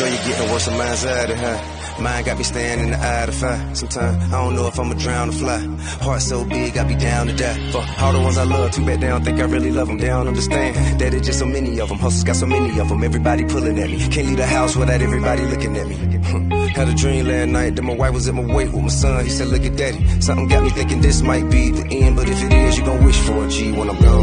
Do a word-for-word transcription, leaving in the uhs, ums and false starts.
know you're getting worse of mine's out of her. Mine got me staring in the eye of fire. Sometimes I don't know if I'ma drown or fly. Heart so big, I be down to die. For all the ones I love, too bad they don't think I really love them. They don't understand that it's just so many of them. Hustles got so many of them. Everybody pulling at me. Can't leave the house without everybody looking at me. Had a dream last night that my wife was at my wake with my son. He said, look at daddy. Something got me thinking this might be the end, but if it is, you gon' wish for a G when I'm gone.